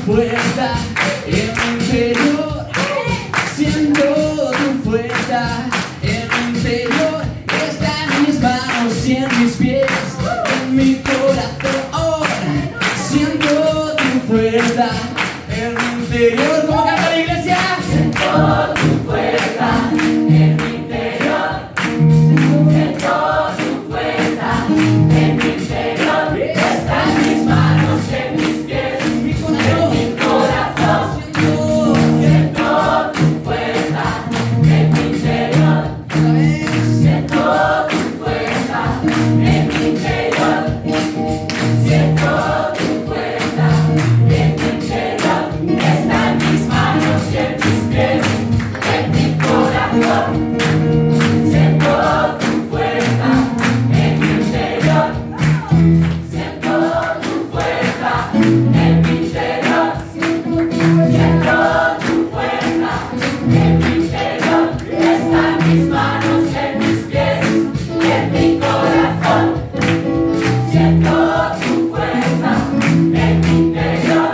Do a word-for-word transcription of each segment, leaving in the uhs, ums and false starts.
fuerza en mi interior. Siento tu fuerza en mi interior. Está en mis manos y en mis pies, en mi corazón. Siento tu fuerza en mi interior. ¿Cómo canta la iglesia? Siento tu fuerza en mi interior. Siento tu fuerza en mi interior. Está en mis manos, en mis pies, en mi corazón. Siento tu fuerza en mi interior. Siento tu fuerza en mi interior. Siento tu fuerza en mi interior. Está en mis manos y en mis pies, en mi corazón. Siento tu fuerza en mi interior. Siento tu fuerza en mi interior. Siento tu fuerza en mi interior. Está en mis manos, en mis pies, en mi corazón. Siento tu fuerza en mi interior.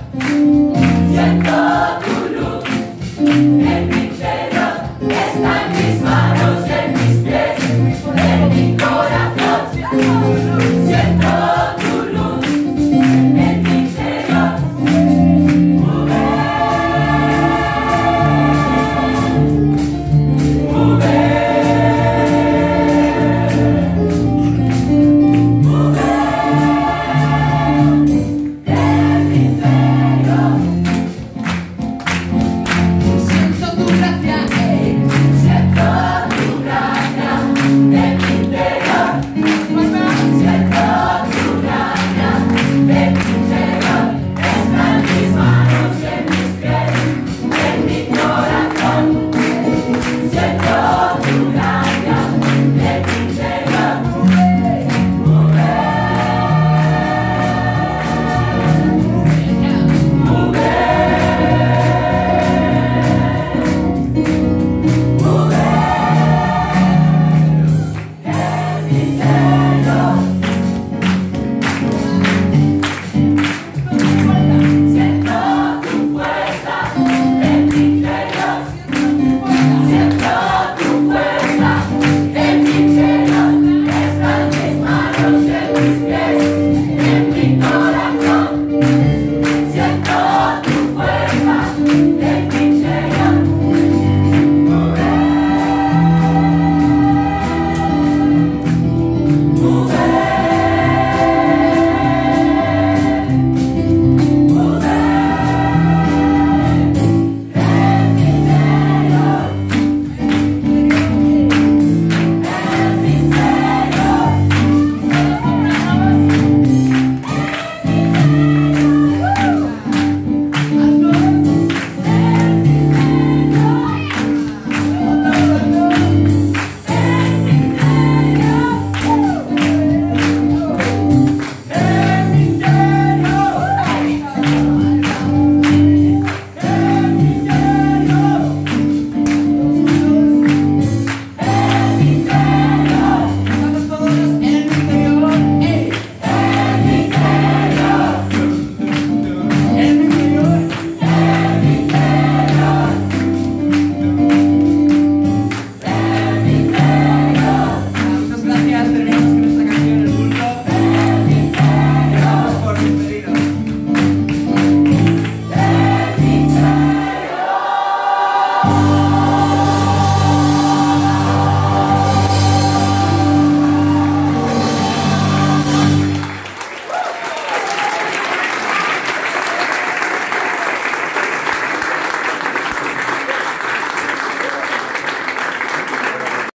Siento tu luz en mi interior, está en